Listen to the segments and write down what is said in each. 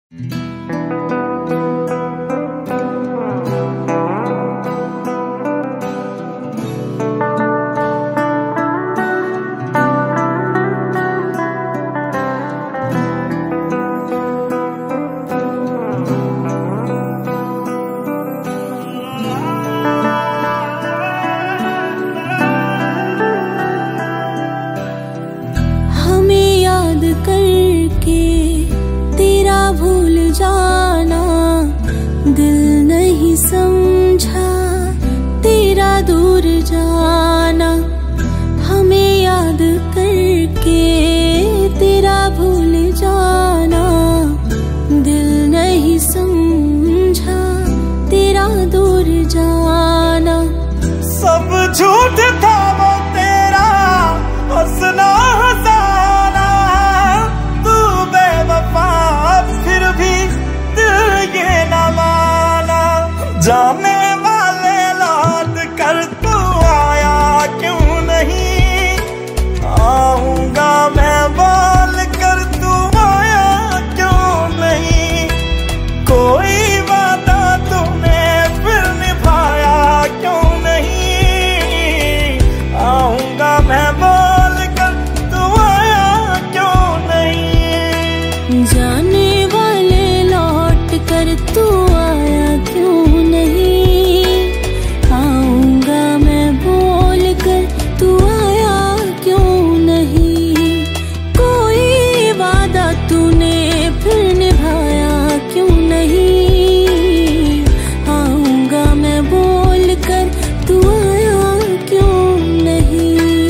करके तेरा भूल जाना, दिल नहीं समझा तेरा दूर जाना। हमें याद करके तेरा भूल जाना, दिल नहीं समझा तेरा दूर जाना। सब झूठ था वो तेरा हंसना हंसाना, तू बेवफा फिर भी दिल ये न माना। जाने वाले लौट कर तू आया क्यों नहीं, आऊंगा मैं बोल कर तू आया क्यों नहीं। कोई वादा तूने फिर निभाया क्यों नहीं, आऊंगा मैं बोल कर तू आया क्यों नहीं। जाने वाले लौट कर तू आया क्यों नहीं, आऊंगा मैं बोल कर तू आया क्यों नहीं। कोई वादा तूने फिर निभाया क्यों नहीं, आऊंगा मैं बोल कर तू आया क्यों नहीं।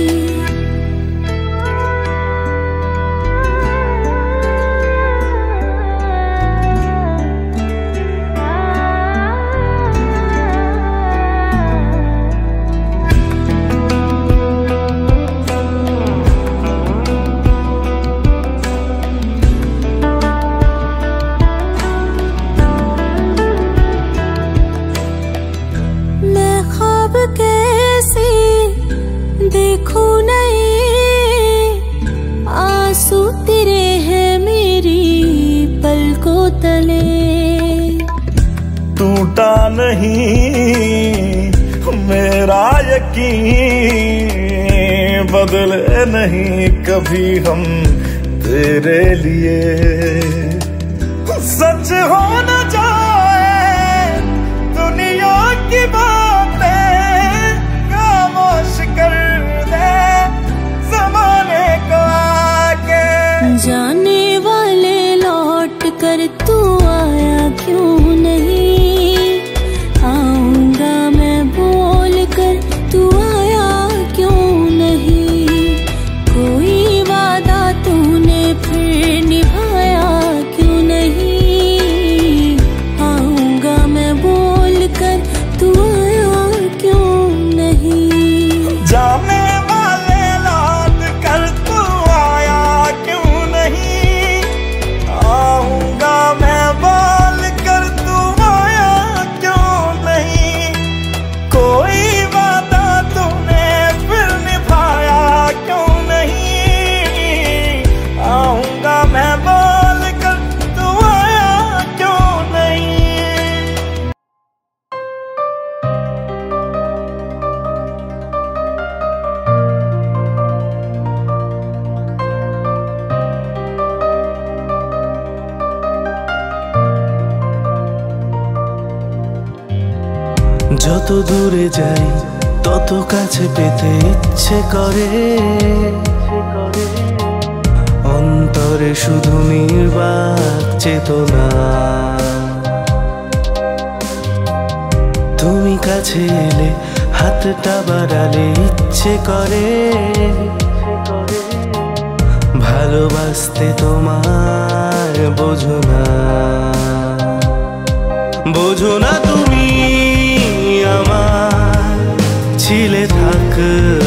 मैं ख्वाब कैसे देखूं नहीं, आंसू तेरे हैं मेरी पलकों तले। टूटा नहीं मेरा यकीन, बदले नहीं कभी हम तेरे लिए। सच हो न जाए दुनिया की बातें, खामोश कर दे ज़माने को आके। जाने वाले लौट कर तू आया क्यों नहीं, आऊंगा मैं बोल कर तू आया क्यों नहीं। कोई वादा तूने फिर निभाया क्यों नहीं, आऊंगा मैं बोल कर तू आया क्यों नहीं। जाने वाले लौट कर तू आया क्यों नहीं, आऊंगा मैं बोल कर तू आया क्यों नहीं। कोई वादा तूने फिर निभाया क्यों नहीं, आऊंगा मैं बोल कर तू आया क्यों नहीं। যত দূরে যাই তত কাছে পেতে ইচ্ছে করে, অন্তরে শুধু নির্বাক চেতনা। তুমি কাছে এলে হাতটা বাড়ালে ইচ্ছে করে, ভালোবাসতে তোমার বোঝো না। বোঝো না তুমি আমার ছিলে থাক